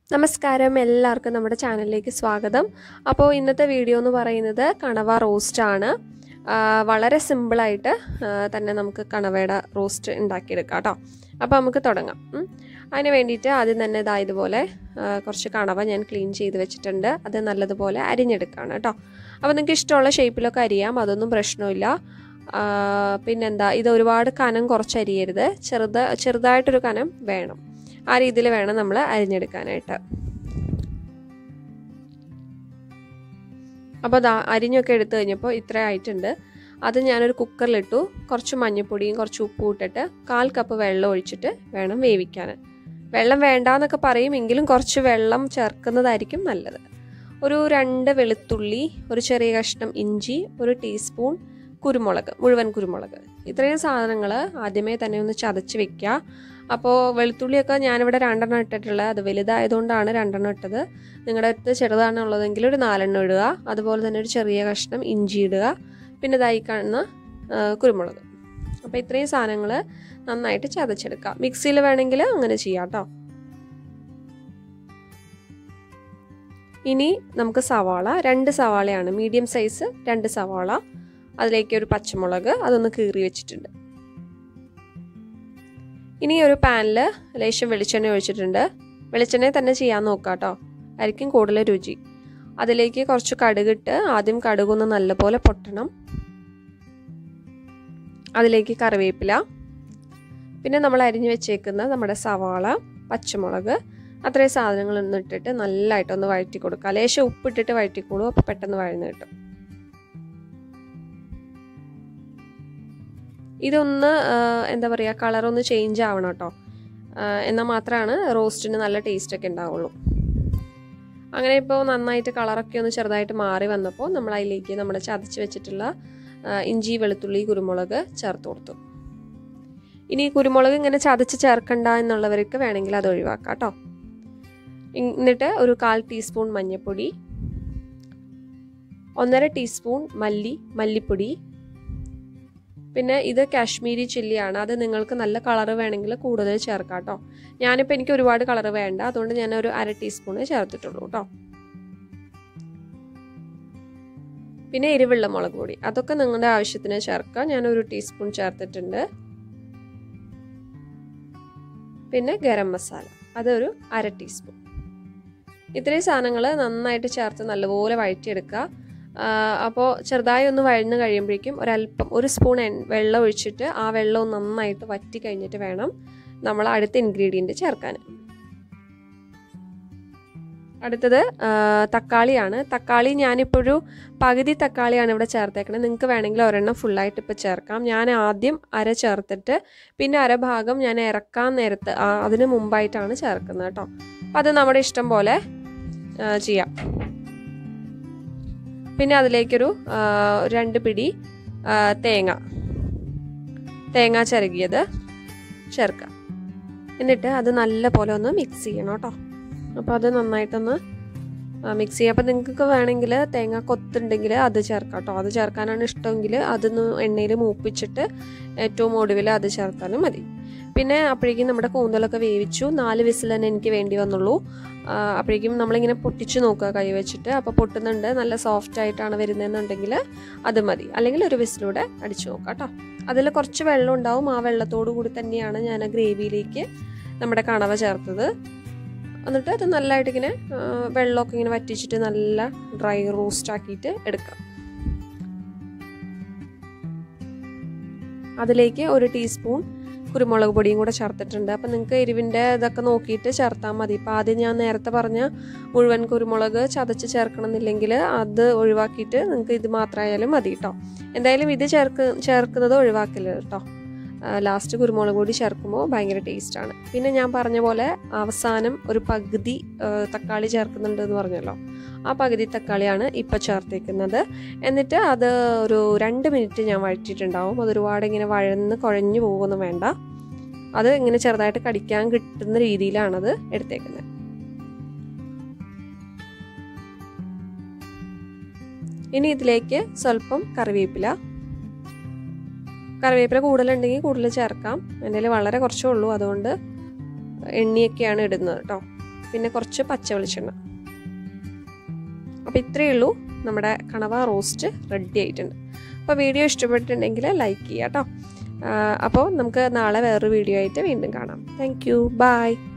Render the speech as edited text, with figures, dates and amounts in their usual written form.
നമസ്കാരം എല്ലാവർക്കും നമ്മുടെ ചാനലിലേക്ക് സ്വാഗതം. അപ്പോൾ ഇന്നത്തെ വീഡിയോ എന്ന് പറയുന്നത് കണവ റോസ്റ്റ് ആണ്. വളരെ സിമ്പിളായിട്ട് തന്നെ നമുക്ക് കണവയുടെ റോസ്റ്റ് ഉണ്ടാക്കിയെടുക്കാം കേട്ടോ. അപ്പോൾ നമുക്ക് തുടങ്ങാം. അതിന് വേണ്ടിയിട്ട് ആദ്യം തന്നെ ഇതുപോലെ കുറച്ച് കണവ ഞാൻ ക്ലീൻ ചെയ്ത് വെച്ചിട്ടുണ്ട്. അത് നല്ലതുപോലെ അരിഞ്ഞെടുക്കുകയാണ് കേട്ടോ. അപ്പോൾ നിങ്ങൾക്ക് ഇഷ്ടമുള്ള ഷേപ്പിലൊക്കെ അരിയാം, അതൊന്നും പ്രശ്നമില്ല. പിന്നെന്താ, ഇത് ഒരുപാട് കനം കുറച്ച് അരിയരുത്, ചെറുതായിട്ടൊരു കനം വേണം. ആ രീതിയിൽ വേണം നമ്മൾ അരിഞ്ഞെടുക്കാനായിട്ട്. അപ്പോൾ അരിഞ്ഞൊക്കെ എടുത്തു കഴിഞ്ഞപ്പോൾ ഇത്ര ആയിട്ടുണ്ട്. അത് ഞാനൊരു കുക്കറിലിട്ടു. കുറച്ച് മഞ്ഞൾപ്പൊടിയും കുറച്ച് ഉപ്പും ഇട്ടിട്ട് 1/4 കപ്പ് വെള്ളം ഒഴിച്ചിട്ട് വേണം വേവിക്കാൻ. വെള്ളം വേണ്ടാന്നൊക്കെ പറയും, എങ്കിലും കുറച്ച് വെള്ളം ചേർക്കുന്നതായിരിക്കും നല്ലത്. ഒരു 2 വെളുത്തുള്ളി, ഒരു ചെറിയ കഷ്ണം ഇഞ്ചി, 1 ടീസ്പൂൺ കുരുമുളക്, മുഴുവൻ കുരുമുളക്. ഇത്രയും സാധനങ്ങൾ ആദ്യമേ തന്നെ ഒന്ന് ചതച്ച് വെക്കുക. അപ്പോൾ വെളുത്തുള്ളിയൊക്കെ ഞാനിവിടെ 2 ഇട്ടിട്ടുള്ളത്. അത് വലുതായതുകൊണ്ടാണ് 2 ഇട്ടത്. നിങ്ങളുടെ അടുത്ത് ചെറുതാണുള്ളതെങ്കിൽ ഒരു 4 ഇടുക. അതുപോലെ തന്നെ ഒരു ചെറിയ കഷ്ണം ഇഞ്ചി ഇടുക. പിന്നെ ഇതായി കാണുന്ന കുരുമുളക്. അപ്പോൾ ഇത്രയും സാധനങ്ങൾ നന്നായിട്ട് ചതച്ചെടുക്കുക. മിക്സിയിൽ വേണമെങ്കിൽ അങ്ങനെ ചെയ്യാം കേട്ടോ. ഇനി നമുക്ക് സവാള, 2 സവാളയാണ്, മീഡിയം സൈസ് 2 സവാള. അതിലേക്ക് ഒരു പച്ചമുളക്, അതൊന്ന് കീറി വെച്ചിട്ടുണ്ട്. ഇനി ഒരു പാനിൽ ലേശം വെളിച്ചെണ്ണ ഒഴിച്ചിട്ടുണ്ട്. വെളിച്ചെണ്ണ തന്നെ ചെയ്യാൻ നോക്കുക കേട്ടോ, ആയിരിക്കും കൂടുതൽ രുചി. അതിലേക്ക് കുറച്ച് കടുകിട്ട് ആദ്യം കടുകൊന്ന് നല്ലപോലെ പൊട്ടണം. അതിലേക്ക് കറിവേപ്പില, പിന്നെ നമ്മൾ അരിഞ്ഞു വെച്ചേക്കുന്ന നമ്മുടെ സവാള, പച്ചമുളക്, അത്രയും സാധനങ്ങൾ ഇട്ടിട്ട് നല്ലതായിട്ടൊന്ന് വഴറ്റി കൊടുക്കുക. ലേശം ഉപ്പിട്ടിട്ട് വഴറ്റിക്കോളൂ, അപ്പോൾ പെട്ടെന്ന് വഴന്ന് കിട്ടും. ഇതൊന്ന് എന്താ പറയുക, കളറൊന്ന് ചേഞ്ച് ആവണം കേട്ടോ, എന്നാൽ മാത്രമാണ് റോസ്റ്റിന് നല്ല ടേസ്റ്റൊക്കെ ഉണ്ടാവുള്ളൂ. അങ്ങനെ ഇപ്പോൾ നന്നായിട്ട് കളറൊക്കെ ഒന്ന് ചെറുതായിട്ട് മാറി വന്നപ്പോൾ നമ്മൾ അതിലേക്ക് നമ്മൾ ചതച്ച് വെച്ചിട്ടുള്ള ഇഞ്ചി, വെളുത്തുള്ളി, കുരുമുളക് ചേർത്ത് കൊടുത്തു. ഇനി കുരുമുളക് ഇങ്ങനെ ചതച്ച് ചേർക്കണ്ട എന്നുള്ളവർക്ക് വേണമെങ്കിൽ അത് ഒഴിവാക്കാം കേട്ടോ. എന്നിട്ട് ഒരു 1/4 ടീസ്പൂൺ മഞ്ഞൾപ്പൊടി, 1.5 ടീസ്പൂൺ മല്ലിപ്പൊടി. പിന്നെ ഇത് കാശ്മീരി ചില്ലിയാണ്. അത് നിങ്ങൾക്ക് നല്ല കളറ് വേണമെങ്കിൽ കൂടുതൽ ചേർക്കാം കേട്ടോ. ഞാനിപ്പോൾ എനിക്ക് ഒരുപാട് കളറ് വേണ്ട, അതുകൊണ്ട് ഞാൻ ഒരു 1/2 ടീസ്പൂൺ ചേർത്തിട്ടുള്ളൂ കേട്ടോ. പിന്നെ എരിവുള്ള മുളക് പൊടി, അതൊക്കെ നിങ്ങളുടെ ആവശ്യത്തിന് ചേർക്കാം. ഞാൻ 1 ടീസ്പൂൺ ചേർത്തിട്ടുണ്ട്. പിന്നെ ഗരം മസാല, അതൊരു 1/2 ടീസ്പൂൺ. ഇത്രയും സാധനങ്ങൾ നന്നായിട്ട് ചേർത്ത് നല്ലപോലെ വഴറ്റിയെടുക്കുക. അപ്പോൾ ചെറുതായി ഒന്ന് വഴന്ന് കഴിയുമ്പോഴേക്കും ഒരല്പം 1 സ്പൂൺ വെള്ളം ഒഴിച്ചിട്ട് ആ വെള്ളം നന്നായിട്ട് വറ്റി കഴിഞ്ഞിട്ട് വേണം നമ്മൾ അടുത്ത ഇൻഗ്രീഡിയൻറ്റ് ചേർക്കാൻ. അടുത്തത് തക്കാളിയാണ്. തക്കാളി ഞാനിപ്പോൾ ഒരു പകുതി തക്കാളിയാണ് ഇവിടെ ചേർത്തേക്കണത്. നിങ്ങൾക്ക് വേണമെങ്കിൽ ഒരെണ്ണം ഫുള്ളായിട്ട് ഇപ്പോൾ ചേർക്കാം. ഞാൻ ആദ്യം 1/2 ചേർത്തിട്ട് പിന്നെ 1/2 ഭാഗം ഞാൻ ഇറക്കാൻ നേരത്ത് അതിന് മുമ്പായിട്ടാണ് ചേർക്കുന്നത് കേട്ടോ. അപ്പോൾ അത് നമ്മുടെ ഇഷ്ടം പോലെ ചെയ്യാം. പിന്നെ അതിലേക്കൊരു 2 പിടി തേങ്ങ ചിരകിയത് ചേർക്കാം. എന്നിട്ട് അത് നല്ല പോലെ ഒന്ന് മിക്സ് ചെയ്യണം കേട്ടോ. അപ്പോൾ അത് നന്നായിട്ടൊന്ന് മിക്സ് ചെയ്യുക. അപ്പോൾ നിങ്ങൾക്ക് വേണമെങ്കിൽ തേങ്ങ കൊത്തുണ്ടെങ്കിൽ അത് ചേർക്കാം കേട്ടോ. അത് ചേർക്കാനാണ് ഇഷ്ടമെങ്കിൽ അതൊന്ന് എണ്ണയിൽ മൂപ്പിച്ചിട്ട് ഏറ്റവും ഒടുവിൽ അത് ചേർത്താലും മതി. പിന്നെ അപ്പോഴേക്കും നമ്മുടെ കൂന്തലൊക്കെ വേവിച്ചു. 4 വിസിൽ തന്നെ എനിക്ക് വേണ്ടി വന്നുള്ളൂ. അപ്പോഴേക്കും നമ്മളിങ്ങനെ പൊട്ടിച്ച് നോക്കുക കൈ വെച്ചിട്ട്. അപ്പോൾ പൊട്ടുന്നുണ്ട്, നല്ല സോഫ്റ്റ് ആയിട്ടാണ് വരുന്നതെന്നുണ്ടെങ്കിൽ അത് മതി. അല്ലെങ്കിൽ ഒരു വിസിലൂടെ അടിച്ചു നോക്കാം കേട്ടോ. അതിൽ കുറച്ച് വെള്ളം ഉണ്ടാവും. ആ വെള്ളത്തോടു കൂടി തന്നെയാണ് ഞാൻ ഗ്രേവിയിലേക്ക് നമ്മുടെ കണവ ചേർത്തത്. എന്നിട്ട് അത് നല്ലതായിട്ട് ഇങ്ങനെ വെള്ളമൊക്കെ ഇങ്ങനെ വറ്റിച്ചിട്ട് നല്ല ഡ്രൈ റോസ്റ്റ് ആക്കിയിട്ട് എടുക്കാം. അതിലേക്ക് 1 ടീസ്പൂൺ കുരുമുളക് പൊടിയും കൂടെ ചേർത്തിട്ടുണ്ട്. അപ്പം നിങ്ങൾക്ക് എരിവിൻ്റെ ഇതൊക്കെ നോക്കിയിട്ട് ചേർത്താൽ മതി. ഇപ്പോൾ ആദ്യം ഞാൻ നേരത്തെ പറഞ്ഞ മുഴുവൻ കുരുമുളക് ചതച്ച് ചേർക്കണമെന്നില്ലെങ്കിൽ അത് ഒഴിവാക്കിയിട്ട് നിങ്ങൾക്ക് ഇത് മാത്രമായാലും മതി കേട്ടോ. എന്തായാലും ഇത് ചേർക്കുന്നത് ഒഴിവാക്കില്ല കേട്ടോ. ലാസ്റ്റ് കുരുമുളക് പൊടി ചേർക്കുമ്പോൾ ഭയങ്കര ടേസ്റ്റാണ്. പിന്നെ ഞാൻ പറഞ്ഞ പോലെ അവസാനം ഒരു പകുതി തക്കാളി ചേർക്കുന്നുണ്ട് എന്ന് പറഞ്ഞല്ലോ, ആ പകുതി തക്കാളിയാണ് ഇപ്പോൾ ചേർത്തേക്കുന്നത്. എന്നിട്ട് അത് ഒരു 2 മിനിറ്റ് ഞാൻ വഴറ്റിയിട്ടുണ്ടാവും. അത് ഒരുപാട് ഇങ്ങനെ കുഴഞ്ഞു പോകുമൊന്നും വേണ്ട. അത് ഇങ്ങനെ ചെറുതായിട്ട് കടിക്കാൻ കിട്ടുന്ന രീതിയിലാണത് എടുത്തേക്കുന്നത്. ഇനി ഇതിലേക്ക് സ്വല്പം കറിവേപ്പില കൂടുതലുണ്ടെങ്കിൽ കൂടുതൽ ചേർക്കാം. എൻ്റെ കയ്യിൽ വളരെ കുറച്ചേ ഉള്ളൂ, അതുകൊണ്ട് എണ്ണയൊക്കെയാണ് ഇടുന്നത് കേട്ടോ. പിന്നെ കുറച്ച് പച്ച വെളിച്ചെണ്ണ. അപ്പോൾ ഇത്രയേ ഉള്ളൂ, നമ്മുടെ കണവ റോസ്റ്റ് റെഡി ആയിട്ടുണ്ട്. അപ്പോൾ വീഡിയോ ഇഷ്ടപ്പെട്ടിട്ടുണ്ടെങ്കിൽ ലൈക്ക് ചെയ്യുക കേട്ടോ. അപ്പോൾ നമുക്ക് നാളെ വേറൊരു വീഡിയോ ആയിട്ട് വീണ്ടും കാണാം. Thank you, by.